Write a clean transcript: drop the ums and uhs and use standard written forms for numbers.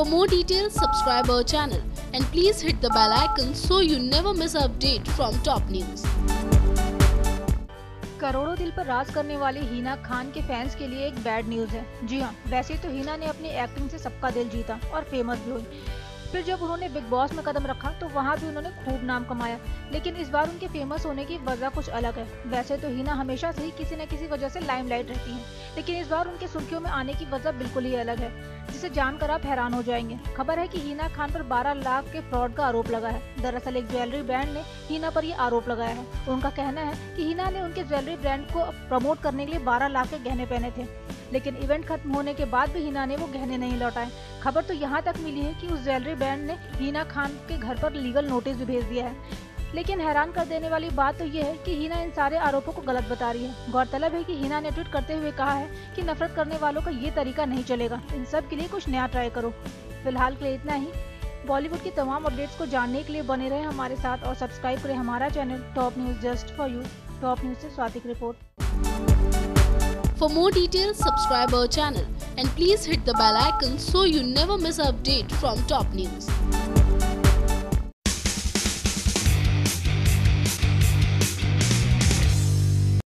For more details, subscribe our channel and please hit the bell icon so you never miss an update from top news. करोड़ों दिल पर राज करने वाली हिना खान के fans के लिए एक बैड न्यूज है। जी हाँ, वैसे तो हिना ने अपनी एक्टिंग से सबका दिल जीता और फेमस भी हुई। फिर जब उन्होंने बिग बॉस में कदम रखा तो वहाँ भी उन्होंने खूब नाम कमाया, लेकिन इस बार उनके फेमस होने की वजह कुछ अलग है। वैसे तो हिना हमेशा से ही किसी न किसी वजह से लाइमलाइट रहती हैं, लेकिन इस बार उनके सुर्खियों में आने की वजह बिल्कुल ही अलग है, जिसे जानकर आप हैरान हो जाएंगे। खबर है कि हिना खान पर 12 लाख के फ्रॉड का आरोप लगा है। दरअसल एक ज्वेलरी ब्रांड ने हिना पर यह आरोप लगाया है। उनका कहना है कि हिना ने उनके ज्वेलरी ब्रांड को प्रमोट करने के लिए 12 लाख के गहने पहने थे, लेकिन इवेंट खत्म होने के बाद भी हिना ने वो गहने नहीं लौटाए। खबर तो यहाँ तक मिली है कि उस ज्वेलरी ब्रांड ने हिना खान के घर पर लीगल नोटिस भी भेज दिया है। लेकिन हैरान कर देने वाली बात तो ये है कि हिना इन सारे आरोपों को गलत बता रही है। गौरतलब है कि हिना ने ट्वीट करते हुए कहा है कि नफरत करने वालों का ये तरीका नहीं चलेगा, इन सब के लिए कुछ नया ट्राई करो। फिलहाल के लिए इतना ही। बॉलीवुड की तमाम अपडेट्स को जानने के लिए बने रहे हमारे साथ और सब्सक्राइब करें हमारा channel top news just for you. Top news से स्वाति की रिपोर्ट। For more details, subscribe our channel and please hit the bell icon so you never miss an update from top news.